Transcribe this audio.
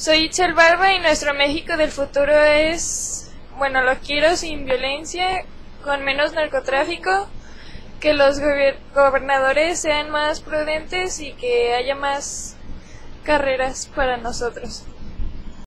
Soy Itzel Barba y nuestro México del futuro es, bueno, lo quiero sin violencia, con menos narcotráfico, que los gobernadores sean más prudentes y que haya más carreras para nosotros.